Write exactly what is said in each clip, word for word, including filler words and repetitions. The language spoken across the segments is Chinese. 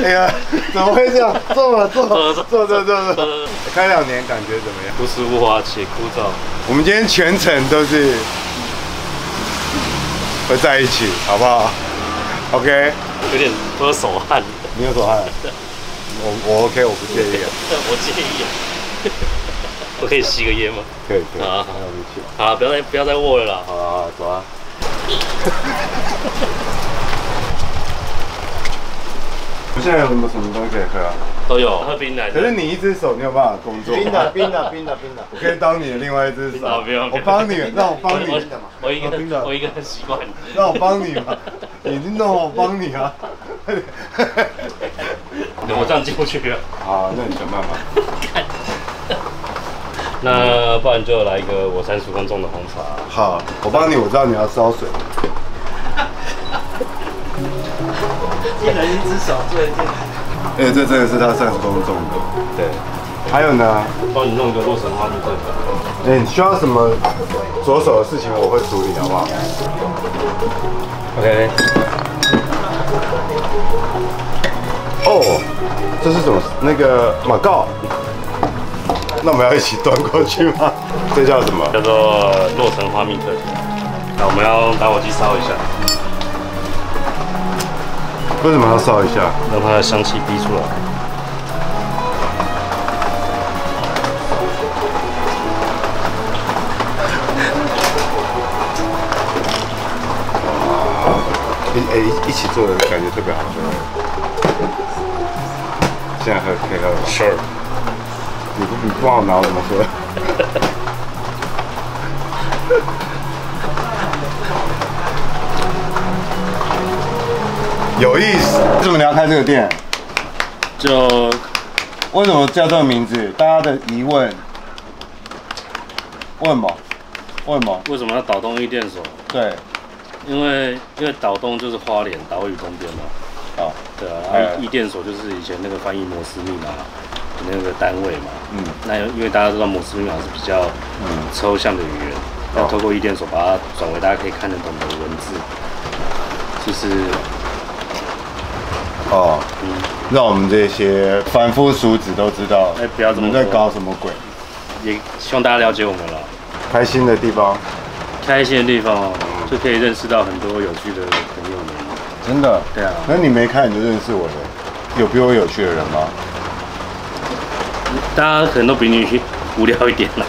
哎呀，怎么会这样？坐嘛，坐，坐坐坐坐坐。开两年感觉怎么样？ 不是无华且枯燥。 我们今天全程都是会在一起，好不好 ？OK。 有点喝手汗。 你有手汗？我我 OK， 我不介意。 我介意啊。我可以吸个烟吗？ 可以可以。 好，好，好了，不要再不要再握了啦。 好了好了，走啊。我现在有什么什么东西可以喝啊？ 都有，喝冰奶。 可是你一只手，你有办法工作？ 冰的冰的冰的冰的。 我可以当你的另外一只手。 不用， 我帮你，让我帮你。 我一个人，我一个人习惯。 让我帮你嘛，你弄我帮你啊。 我这样进不去了。 好，那你想办法。 那不然就来一个我三十公重的红茶。 好，我帮你，我知道你要烧水。 一人一只手做一件。 哎，这真的是他三十公重的。对。还有呢？ 帮你弄一个洛神花蜜特调。 哎，你需要什么左手的事情，我会处理，好不好 ？OK。 哦，这是什么？那个马告。那我们要一起端过去吗？这叫什么？ 叫做洛神花蜜特调。那我们要用打火机烧一下。 为什么要烧一下？ 让它的香气逼出来。 一哎一起做的感觉特别好喝。现在喝可以喝了。 Sure。 你不你不帮我拿怎么喝？有意思。为什么你要开这个店？ 就为什么叫这个名字？大家的疑问。为什么？为什么？ 为什么要岛东一店所？ 对。因为因为岛东就是花莲岛屿东边嘛。啊。对啊，然后一店所就是以前那个翻译摩斯密码的那个单位嘛。嗯。那因为大家知道摩斯密码是比较嗯抽象的语言，要透过一店所把它转为大家可以看得懂的文字，就是。 哦，嗯，让我们这些凡夫俗子都知道， 哎，不要这么在搞什么鬼， 也希望大家了解我们了。 开心的地方， 开心的地方哦，就可以认识到很多有趣的朋友们。 真的？ 对啊。 那你没看你就认识我的，有比我有趣的人吗？ 大家可能都比你无聊一点了。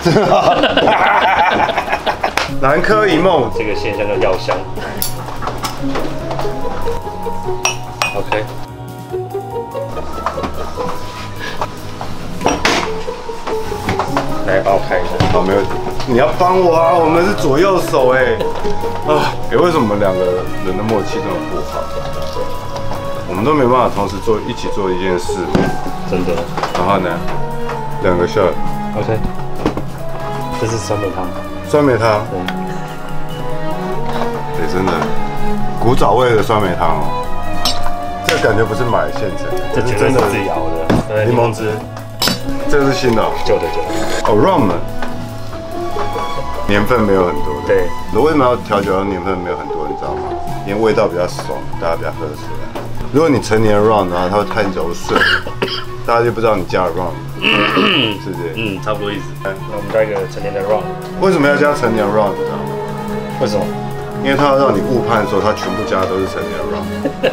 南柯一梦， 这个现象叫药香。OK。来帮我看一下。 好，没有，你要帮我啊！我们是左右手哎。啊，哎，为什么我们两个人的默契这么不好？我们都没办法同时做一起做一件事。 真的。 然后呢，两个 shot。 OK。这是酸梅汤。 酸梅汤。对。对，真的，古早味的酸梅汤哦。这感觉不是买现成的， 这是真的自己熬的。 柠檬汁。这个是新的， 旧的旧的。 哦 ，rum， 年份没有很多。 对。 我为什么要调酒的年份没有很多？你知道吗？因为味道比较爽，大家比较喝得出来。如果你成年的 rum 的话，它会太柔顺，大家就不知道你加了 rum， 是不是？ 嗯，差不多意思。那我们加一个成年的 rum。 为什么要加成年 rum？ 你知道吗？ 为什么？ 因为它要让你误判说它全部加的都是成年 rum。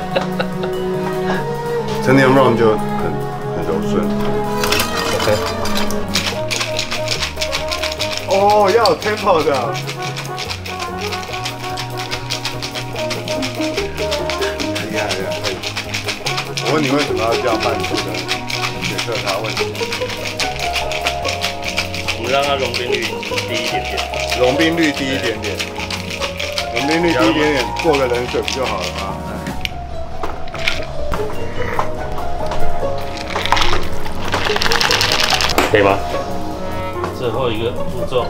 成年 rum 就很很柔顺。OK。哦，要有 tempo 的。厉害厉害！我问你为什么要叫半熟的雪色茶？问题。 我们让它溶冰率低一点点。 溶冰率低一点点。溶冰率低一点点，过个冷水不就好了吗？ 可以吗？最后一个步骤，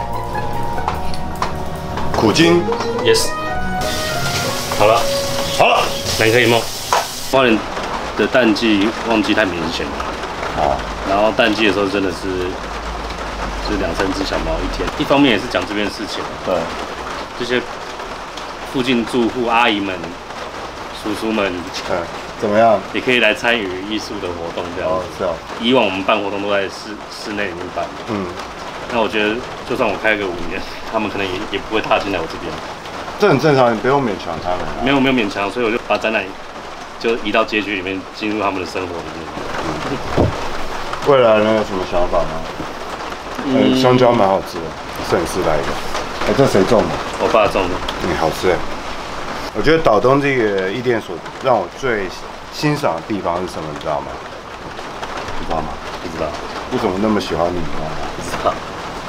苦精 ，yes， 好了，好了，南柯一梦，花莲的淡季旺季太明显了，哦，然后淡季的时候真的是，就是两三只小猫一天，一方面也是讲这件事情， 对， 这些附近住户阿姨们、叔叔们，嗯， 怎么样？ 也可以来参与艺术的活动这样。哦， 是哦。 以往我们办活动都在室室内里面办。嗯。那我觉得，就算我开个五年，他们可能也也不会踏进来我这边。 这很正常，你不用勉强他们。 没有没有勉强，所以我就把展览就移到街区里面，进入他们的生活里面。 嗯、未来呢有什么想法吗？嗯，香蕉蛮好吃的，摄影师来一个。哎、欸，这谁种的？ 我爸种的。 嗯，好吃哎。我觉得岛东这个艺电所让我最欣赏的地方是什么？你知道吗？你知道吗？ 不知道。 为什么那么喜欢你？你知道吗？ 不知道。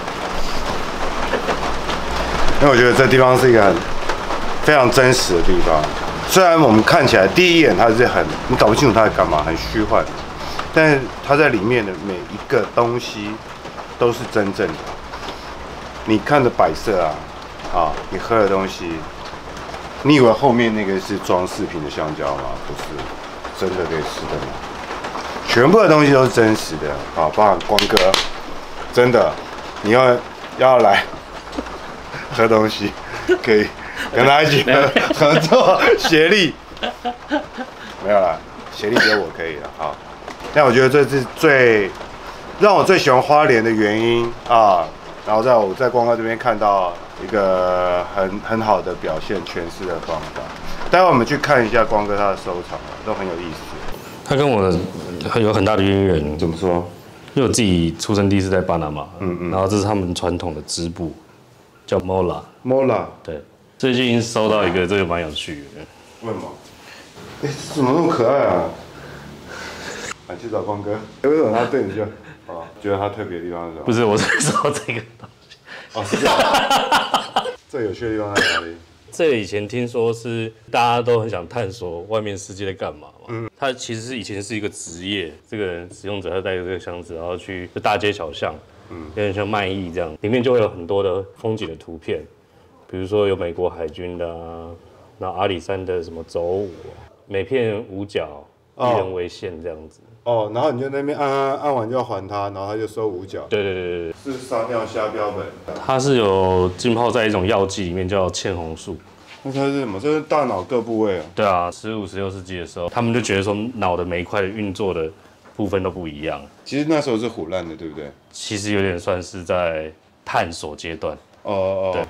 因为我觉得这地方是一个很非常真实的地方。虽然我们看起来第一眼它是很，你搞不清楚它在干嘛，很虚幻，但是它在里面的每一个东西都是真正的。你看的摆设啊，啊，你喝的东西，你以为后面那个是装饰品的香蕉吗？不是，真的可以吃的吗？全部的东西都是真实的啊，包含光哥，真的，你要要来喝东西，可以跟他一起合合作协力，没有啦，协力只有我可以了啊。但我觉得这是最让我最喜欢花莲的原因啊。然后在我在光哥这边看到一个很很好的表现诠释的方法。待会我们去看一下光哥他的收藏，都很有意思。 他跟我的有很大的渊源。 怎么说？ 因为我自己出生地是在巴拿马，嗯嗯，然后这是他们传统的织布，叫 Mola。Mola。对，最近收到一个，这个蛮有趣的。 为什么？哎，怎么那么可爱啊？啊，去找光哥。为什么他对你就啊？觉得他特别的地方是什么？ 不是，我是说这个东西。 哦，是这样。最有趣的地方在哪里？ 这个以前听说是大家都很想探索外面世界在干嘛嘛。嗯，它其实是以前是一个职业，这个人使用者他带着这个箱子，然后去大街小巷，嗯，有点像卖艺这样，里面就会有很多的风景的图片，比如说有美国海军的啊，然后阿里山的什么走舞，每片五角一人为限这样子。 哦，然后你就那边按按按完就要还他，然后他就收五角。 对对对对， 是撒尿虾标本。 它是有浸泡在一种药剂里面，叫茜红素。 那它是什么？这是大脑各部位啊。 对啊，十五、十六世纪的时候，他们就觉得说脑的每一块运作的部分都不一样。 其实那时候是唬烂的，对不对？ 其实有点算是在探索阶段。 哦哦。 对。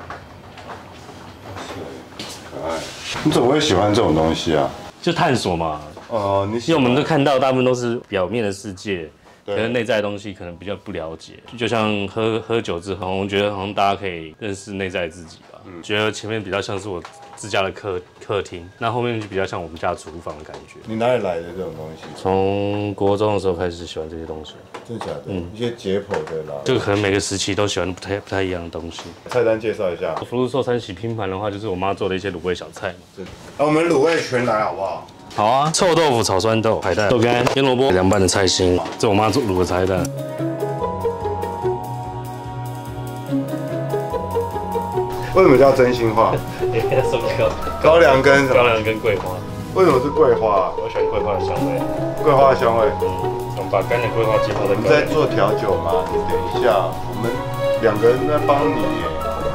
可爱。你怎么会喜欢这种东西啊？ 就探索嘛。 哦，你因为我们都看到大部分都是表面的世界，可能内在的东西可能比较不了解。就像喝喝酒之后，我觉得好像大家可以认识内在自己吧。嗯，觉得前面比较像是我自家的客客厅，那后面就比较像我们家的厨房的感觉。 你哪里来的这种东西？ 从国中的时候开始喜欢这些东西。 真的假的？嗯，一些解剖的啦。 这个可能每个时期都喜欢不太不太一样的东西。 菜单介绍一下。 福禄寿三喜拼盘的话，就是我妈做的一些卤味小菜嘛。 那我们卤味全来好不好？ 好啊，臭豆腐炒酸豆、海带、豆干、腌萝卜、凉拌的菜心，这我妈做卤的菜蛋。 为什么叫真心话？ 什么高？ 高粱跟什么？ 高粱跟桂花。 为什么是桂花？ 我喜欢桂花的香味。 桂花的香味。 嗯，我们把干的桂花浸泡在。 我们在做调酒吗？你等一下，我们两个人在帮你耶。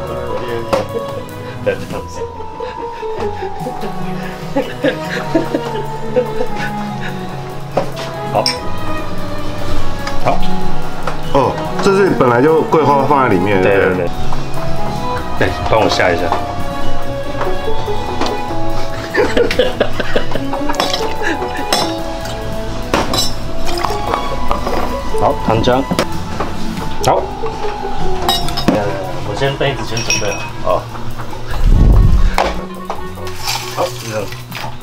在这样子。好，好， 哦，这是本来就桂花放在里面， 对对对。来，帮我下一下。好，糖浆。好，呃，我先杯子先准备好。好。好，这样。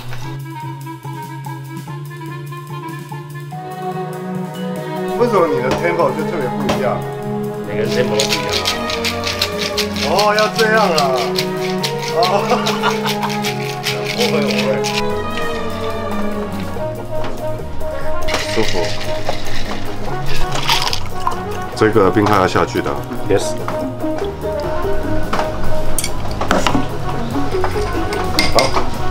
为什么你的 tempo 就特别不一样？ 每个人 tempo 都不一样。 哦，要这样啊！哦，我会，我会。舒服。这个冰块要下去的。 Yes。 好。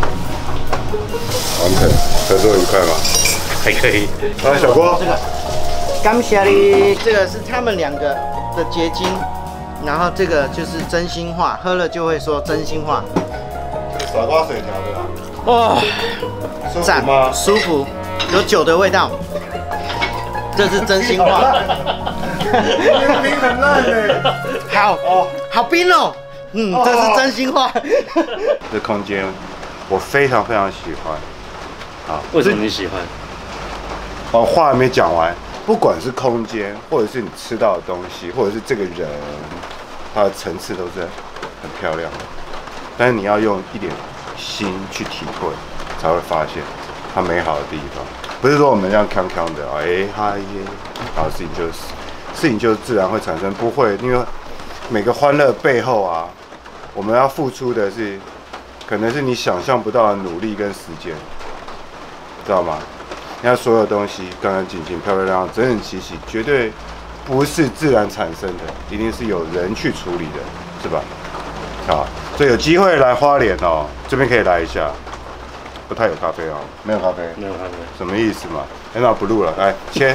完成，合作愉快吗？ 还可以。 来，小郭。 这个，感谢你。这个是他们两个的结晶，然后这个就是真心话，喝了就会说真心话。 这个傻瓜水调的啦。 哇， 舒服吗？ 舒服，有酒的味道，这是真心话。 冰很烂嘞， 好哦，好冰哦，嗯，这是真心话。 这空间我非常非常喜欢。好， 为什么你喜欢？ 哦，话还没讲完。不管是空间，或者是你吃到的东西，或者是这个人，他的层次都是很漂亮的。但是你要用一点心去体会，才会发现它美好的地方。不是说我们这样康康的，哎嗨耶，然后事情就是事情就自然会产生，不会，因为每个欢乐背后啊，我们要付出的是，可能是你想象不到的努力跟时间，知道吗？你看所有东西干干净净、漂漂亮亮、整整齐齐，绝对不是自然产生的，一定是有人去处理的，是吧？好，所以有机会来花莲哦，这边可以来一下。不太有咖啡哦，没有咖啡， 没有咖啡， 什么意思嘛？哎，那不录了，来切。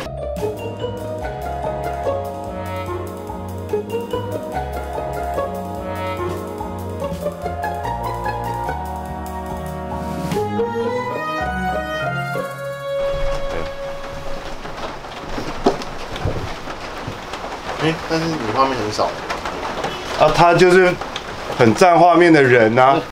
哎，但是你画面很少。 啊，他就是很占画面的人呐、啊。